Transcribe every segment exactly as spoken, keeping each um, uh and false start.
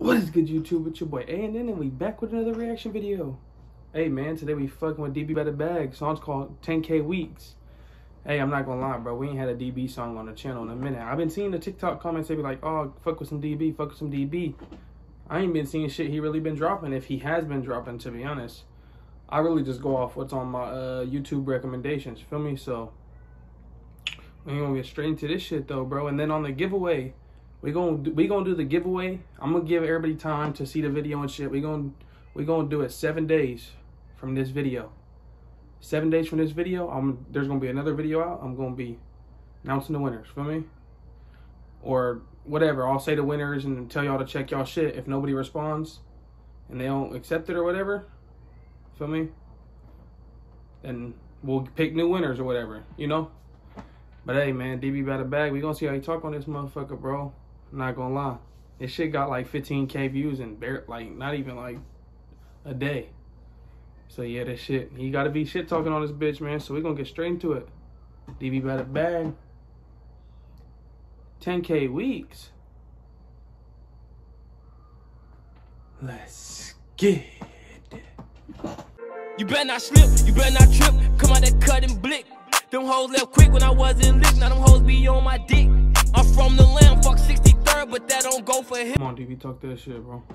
What is good, YouTube? It's your boy A N N, and we back with another reaction video. Hey man, today we fucking with D B by the bag. Song's called ten K Weeks. Hey, I'm not gonna lie, bro. We ain't had a D B song on the channel in a minute. I've been seeing the TikTok comments. They be like, oh, fuck with some D B, fuck with some D B. I ain't been seeing shit he really been dropping, if he has been dropping, to be honest. I really just go off what's on my uh, YouTube recommendations, feel me? So, we ain't gonna get straight into this shit though, bro. And then on the giveaway, we gonna do, we gonna do the giveaway. I'm gonna give everybody time to see the video and shit. We gonna we gonna do it seven days from this video. Seven days from this video, I'm there's gonna be another video out. I'm gonna be announcing the winners. Feel me? Or whatever. I'll say the winners and tell y'all to check y'all shit. If nobody responds and they don't accept it or whatever, feel me? Then we'll pick new winners or whatever. You know. But hey, man, D B by the bag. We gonna see how you talk on this motherfucker, bro. I'm not gonna lie. This shit got like fifteen K views and bare, like not even like a day. So yeah, that shit. He gotta be shit talking on this bitch, man. So we gonna get straight into it. D B by the bag. ten K weeks. Let's get it. You better not slip, you better not trip. Come out that cut and blick. Them hoes left quick when I wasn't lit. Now them hoes be on my dick. I'm from the lamb, fuck sixty-third, but that don't go for him. Come on, D B, talk that shit, bro.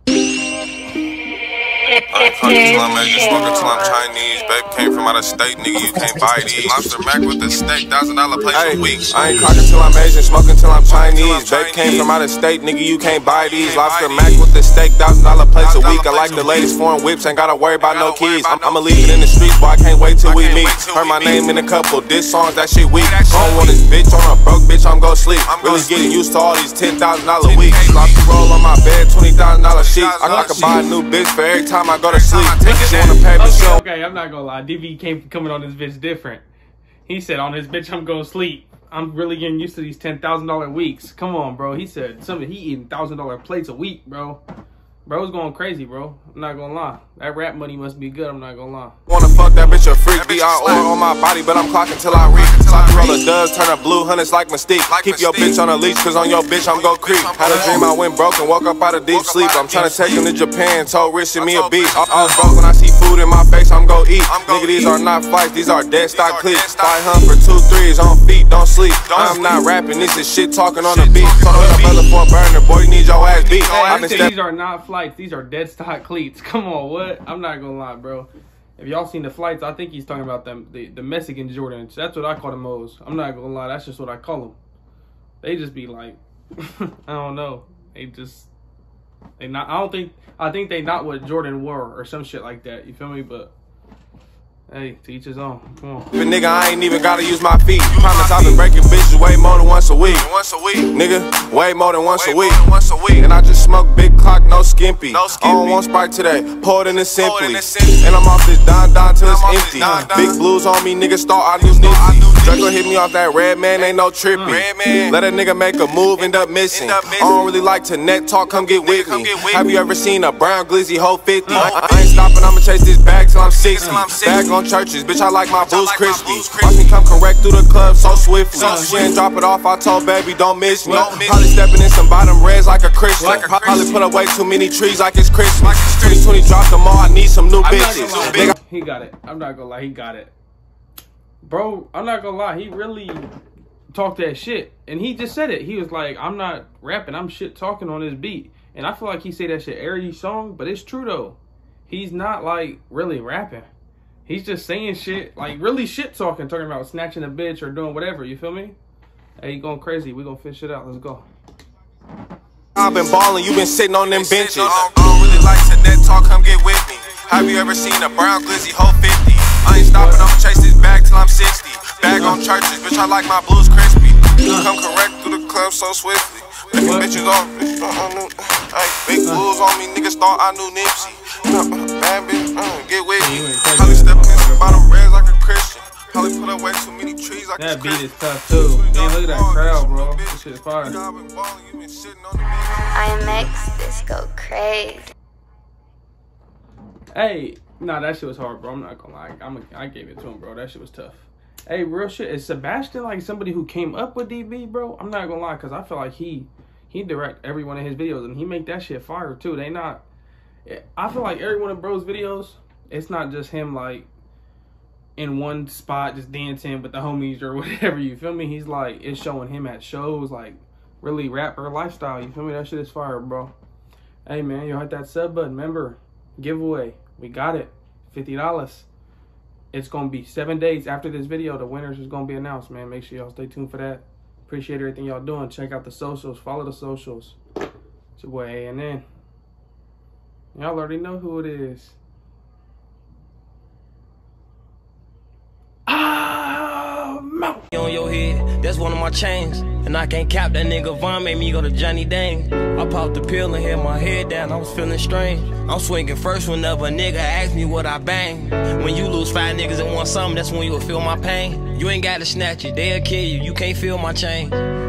I ain't fucking till I'm Asian, smoking till I'm Chinese. Babe came from out of state, nigga, you can't buy these. Lobster mac with the steak, thousand dollar place a week. I ain't cocking till I'm Asian, smoking till I'm Chinese. Babe came from out of state, nigga, you can't buy these. Lobster mac with the steak, thousand dollar place a week. I like the latest foreign whips, ain't gotta worry about no keys. I'm, I'ma leave it in the streets, boy, I can't wait till we meet. Heard my name in a couple diss songs, that shit weak. Don't want this bitch on a broke bitch, I'm gon' sleep. Really getting used to all these ten thousand dollar weeks. Lobster roll on my bed, twenty thousand dollar sheets. I, I could buy a new bitch for every time I go to sleep. She wanna pay me okay, okay, I'm not gonna lie. D B came coming on this bitch different. He said, on this bitch, I'm gonna sleep. I'm really getting used to these ten thousand dollar weeks. Come on, bro. He said, something, he eating one thousand dollar plates a week, bro. Bro's going crazy, bro. I'm not gonna lie. That rap money must be good, I'm not gonna lie. Wanna fuck that bitch a freak, be on oil on my body, but I'm clocking till I reach. Sloppy roller does turn a blue hundreds like Mystique. Keep your bitch on a leash, cause on your bitch I'm gon' creep. Had a dream I went broke and woke up out of deep sleep. I'm tryna take him to Japan, told Rich and me a beat. I was broke when I see food in my face, I'm gon' eat. Nigga, these are not flights, these are dead stock clicks. Fly hunt for two threes, on feet, don't sleep. I'm not rapping, this is shit talking on the beat. Told the brother for a burner, boy, you need your ass beat. I've been these are not flights, these are dead stock cleats. Come on, what? I'm not gonna lie, bro. If y'all seen the flights, I think he's talking about them the, the Mexican Jordans. That's what I call them O's. I'm not gonna lie, that's just what I call them. They just be like, I don't know. They just they not. I don't think. I think they not what Jordan wore or some shit like that. You feel me? But hey, to each his own. Come on. But nigga, I ain't even gotta use my feet. Promise I've been breaking bitches way more than once a week. Once a week, nigga, way more than once a week. Once a week, and I just smoke big clock, no skimpy. No skimpy. I don't want Sprite today, pour it in the Simply. And I'm off this Don Don till it's empty. Big blues on me, nigga, start I knew Nipsey. Draco hit me off that red man, ain't no trippy. Let a nigga make a move, end up missing. I don't really like to net talk, come get with me. Have you ever seen a brown glizzy hoe fifty? I ain't stopping, I'ma chase this bag till I'm sixty. Bag on churches, bitch, I like my blues crispy. Watch me come correct through the club so swiftly. She ain't drop it off, I told baby don't miss me. Probably stepping in some bottom reds like a Christian. Probably put away too many trees like it's Christmas. twenty twenty dropped them all, I need some new bitches. He got it. I'm not gonna lie, he got it. Bro, I'm not gonna lie, he really talked that shit. And he just said it. He was like, I'm not rapping, I'm shit talking on this beat. And I feel like he say that shit every song, but it's true though. He's not like really rapping. He's just saying shit, like really shit talking, talking about snatching a bitch or doing whatever, you feel me? Hey, you going crazy, we gonna fish it out, let's go. I've been balling, you been sitting on them benches. I don't really like to net talk, come get with me. Have you ever seen a brown glizzy hoe fifty? I ain't stopping, I'ma chase this bag till I'm sixty. Bag on churches, bitch, I like my blues crispy. Come correct through the club so swiftly. Big bitches off, bitch, I knew. Big blues on me, niggas thought I knew Nipsey. Bad bitch, uh, get with me. Probably stepping in some bottom reds like a Christian. Probably put away too many trees like that beat is tough too. Damn, look at that crowd, bro. This shit is fire. I M X, this go crazy. Hey, nah, that shit was hard, bro. I'm not gonna lie. I'm a, I gave it to him, bro. That shit was tough. Hey, real shit. Is Sebastian like somebody who came up with D B, bro? I'm not gonna lie, cause I feel like he He direct every one of his videos, and he make that shit fire too. They not. I feel like every one of bro's videos, it's not just him like in one spot just dancing with the homies or whatever. You feel me? He's like, it's showing him at shows, like really rapper lifestyle. You feel me? That shit is fire, bro. Hey man, yo, hit that sub button. Remember, giveaway. We got it. fifty dollars. It's gonna be seven days after this video. The winners is gonna be announced, man. Make sure y'all stay tuned for that. Appreciate everything y'all doing. Check out the socials. Follow the socials. It's your boy A N N. Y'all already know who it is. Ah, mouth. On your head, that's one of my chains. And I can't cap that nigga. Von made me go to Johnny Dang. I popped the pill and held my head down. I was feeling strange. I'm swinging first whenever a nigga asks me what I bang. When you lose five niggas and want something, that's when you'll feel my pain. You ain't gotta snatch it, they'll kill you. You can't feel my chain.